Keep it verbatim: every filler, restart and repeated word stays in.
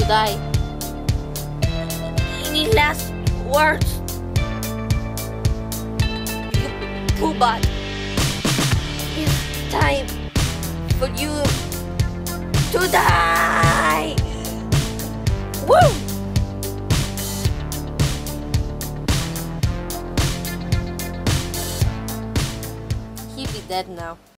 die. Any last words? You Poobot. It's time for you to die! Woo! He be dead now.